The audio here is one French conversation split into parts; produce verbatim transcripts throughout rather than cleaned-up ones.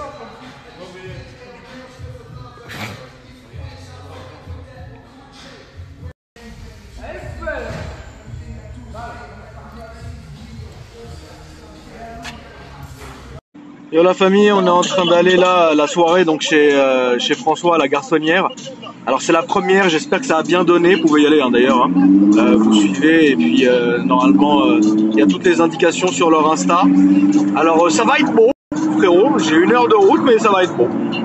Yo la famille, on est en train d'aller là à la soirée donc chez, euh, chez François à la Garçonnière. Alors c'est la première, j'espère que ça a bien donné, vous pouvez y aller hein, d'ailleurs, hein. euh, vous suivez et puis euh, normalement il euh, y a toutes les indications sur leur Insta. Alors euh, ça va être beau frérot, j'ai une heure de route mais ça va être beau.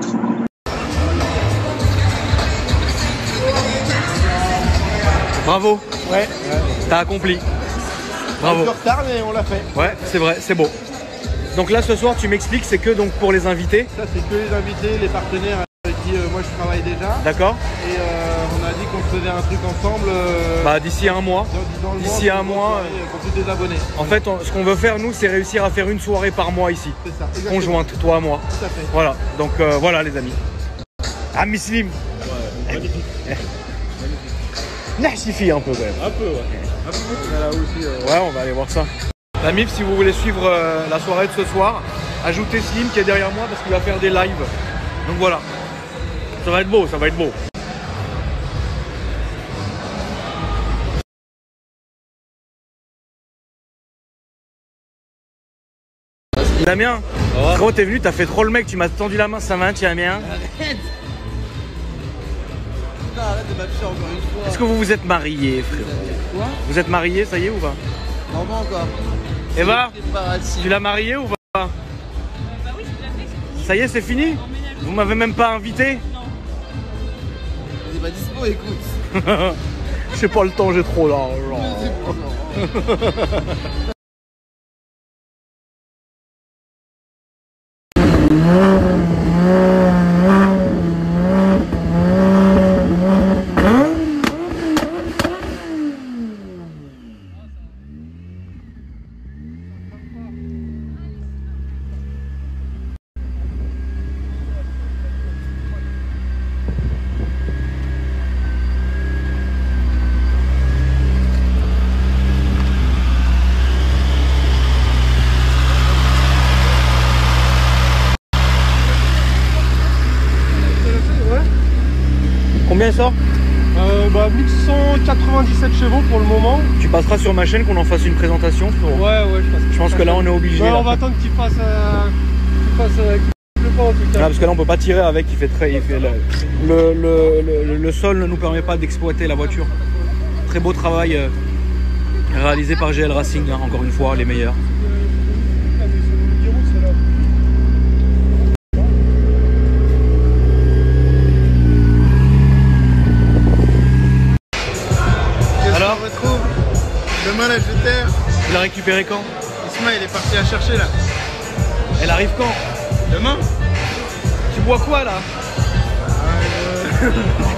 Bravo, ouais, ouais. T'as accompli. Bravo. Un peu de retard mais on l'a fait. Ouais, c'est vrai, c'est beau. Donc là ce soir tu m'expliques, c'est que donc pour les invités. Ça c'est que les invités, les partenaires avec qui euh, moi je travaille déjà. D'accord. Et euh, on a dit qu'on faisait un truc ensemble. Euh, bah d'ici un mois. D'ici un mois. Pour tous les abonnés. En fait on, ce qu'on veut faire nous c'est réussir à faire une soirée par mois ici. C'est ça. Exactement. Conjointe, toi, moi. Tout à fait. Voilà, donc euh, voilà les amis. Ah Muslim. Ouais, magnifique. Nachifi un peu quand même. Un peu ouais. Un peu. Là aussi, euh... Ouais on va aller voir ça. La M I F, si vous voulez suivre euh, la soirée de ce soir, ajoutez Slim qui est derrière moi parce qu'il va faire des lives. Donc voilà, ça va être beau, ça va être beau. Damien, oh. Gros t'es venu, t'as fait trop le mec, tu m'as tendu la main, ça va, tu vas bien? Arrête. Non, arrête de m'afficher encore une fois. Est-ce que vous vous êtes mariés, frérot? Quoi? Vous êtes mariés, ça y est ou pas? Non, pas encore. Eva, tu l'as marié ou pas? Bah oui, je l'ai fait. Ça y est, c'est fini? Vous m'avez même pas invité? Non. Il est pas dispo, écoute. J'ai pas le temps, j'ai trop là. Combien ça? euh, bah, mille cent quatre-vingt-dix-sept chevaux pour le moment. Tu passeras sur ma chaîne qu'on en fasse une présentation pour... Ouais, ouais, je passe. Je pense que là on est obligé. Ouais, là. on va attendre qu'il fasse. Euh, qu'il fasse euh, qu'il pleut pas en tout cas. Ah, parce que là on peut pas tirer avec, il fait très. Il fait le, le, le, le, le sol ne nous permet pas d'exploiter la voiture. Très beau travail euh, réalisé par G L Racing, hein, encore une fois, les meilleurs. Alors, on retrouve demain la jetère. Tu l'as récupéré quand? Isma, il est parti à chercher là. Elle arrive quand? Demain. Tu bois quoi là? euh...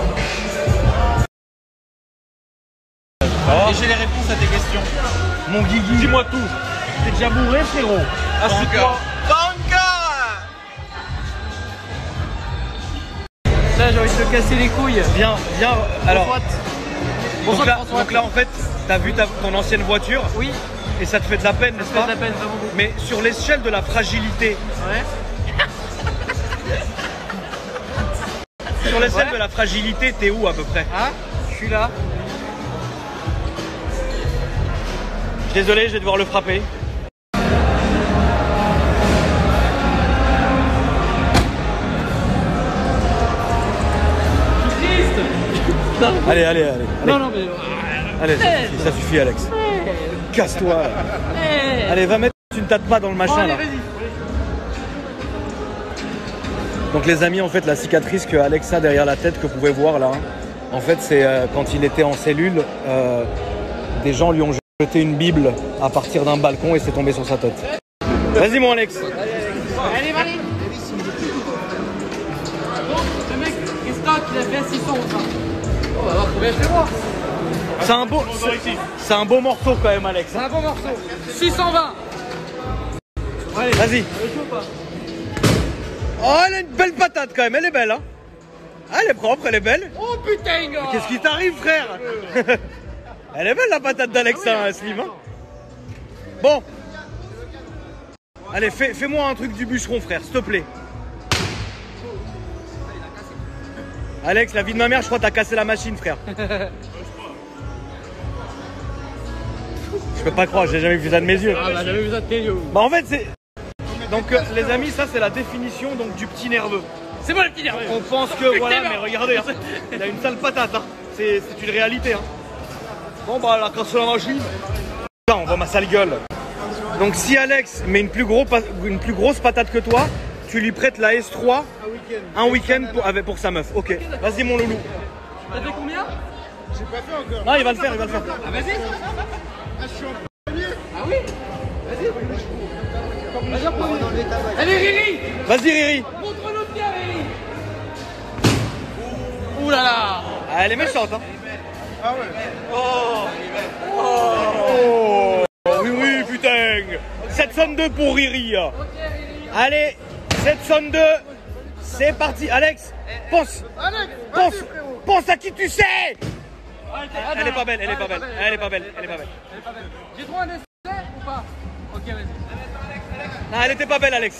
oh. Et j'ai les réponses à tes questions. Mon Guigui, dis-moi tout. T'es déjà bourré, frérot? Ah, pas encore. Pas encore. Là, j'ai envie de te casser les couilles. Viens, viens. Alors, Bonsoir, donc, là, François. donc là, en fait, t'as vu ta, ton ancienne voiture? Oui. Et ça te fait de la peine, n'est-ce Ça pas? fait de la peine, vraiment beaucoup. Mais sur l'échelle de la fragilité, Ouais. sur l'échelle Ouais. de la fragilité, t'es où à peu près? Ah, je suis là. Désolé, je vais devoir le frapper. Non. Allez, allez, allez. allez. Non, non, mais. Allez, ça suffit, ça suffit, Alex. Casse-toi. là. Hey. Allez, va mettre une tape pas dans le machin Bon, allez, là. vas-y. Donc les amis, en fait, la cicatrice que Alex a derrière la tête que vous pouvez voir là, en fait, c'est euh, quand il était en cellule, euh, des gens lui ont jeté une Bible à partir d'un balcon et c'est tombé sur sa tête. Vas-y mon Alex. Allez, allez. Bon, le mec, qu'est-ce qu'il a fait à six cents ça? On va voir combien je vais voir. C'est un beau, c'est un beau morceau quand même, Alex. C'est un bon morceau. six cent vingt. Allez, vas-y. Oh, elle a une belle patate quand même, elle est belle, hein. Ah, elle est propre, elle est belle. Oh putain, gars. Qu'est-ce qui t'arrive, frère? Elle est belle la patate d'Alex, Ah oui, hein, Slim. Hein. Bon. Allez, fais, fais-moi un truc du bûcheron, frère, s'il te plaît. Alex, la vie de ma mère, je crois que t'as cassé la machine, frère. Je peux pas croire, j'ai jamais vu ça de mes yeux. Ah bah j'avais vu ça de tes yeux. Bah en fait c'est... Donc euh, les amis, ça c'est la définition donc, du petit nerveux. C'est moi le petit nerveux. On pense que voilà, mais regardez, hein, il a une sale patate. Hein. C'est une réalité. Hein. Bon bah la casse la machine. Là on voit ma sale gueule. Donc si Alex met une plus, gros, une plus grosse patate que toi, tu lui prêtes la S trois un week-end pour, avec, pour sa meuf. Ok, vas-y mon loulou. T'as fait combien? J'ai pas fait encore. Non, il va le faire, il va le faire. Ah vas-y. Ah, je suis en premier. Ah oui. Vas-y. Vas-y en premier. Allez Riri. Vas-y Riri. Montre-nous bien Riri. Ouh là là. Ah, elle est méchante hein. Ah ouais. Oh. Oh. Oui oui putain. sept cent deux pour Riri. Allez, sept cent deux. C'est parti. Alex, pense. Alex, Pense, vas-y, frérot. pense à qui tu sais. Elle est pas belle, elle est pas belle, elle est pas belle, elle est pas belle. J'ai droit à un essai ou pas? Ok vas-y. Non, elle était pas belle Alex.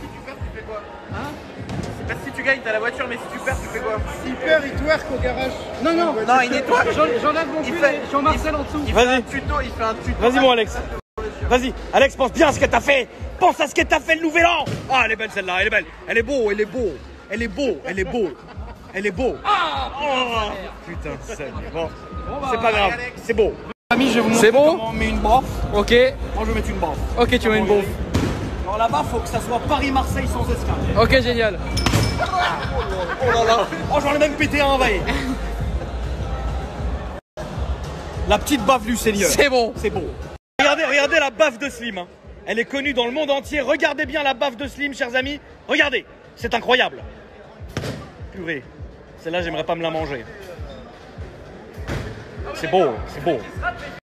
Si tu gagnes, t'as la voiture, mais si tu perds, tu fais quoi? S'il perd, il twerk au garage. Non non. Non, il nettoie. J'enlève mon pull et Jean-Marcel en dessous. Il fait un Vas-y, tuto, il fait un tuto. vas-y mon Alex. Vas-y, Alex, pense bien à ce que t'as fait. Pense à ce que t'as fait le nouvel an. Ah, elle est belle celle-là, elle est belle. Elle est beau, elle est beau. Elle est beau, elle est beau. Elle est beau. Oh, putain, c'est bon. C'est pas grave, c'est beau. Amis, je vais vous montrer bon comment on met une baffe. Ok. Moi je vais mettre une baffe. Ok, tu mets une bouffe. Alors là-bas, faut que ça soit Paris-Marseille sans escale. Ok, génial. Oh là là. Oh, j'en ai même pété un, va. La petite baffe du Seigneur. C'est bon. C'est beau. Regardez, regardez la baffe de Slim. Hein. Elle est connue dans le monde entier. Regardez bien la baffe de Slim, chers amis. Regardez, c'est incroyable. Purée. Celle-là, j'aimerais pas me la manger. C'est beau, c'est beau.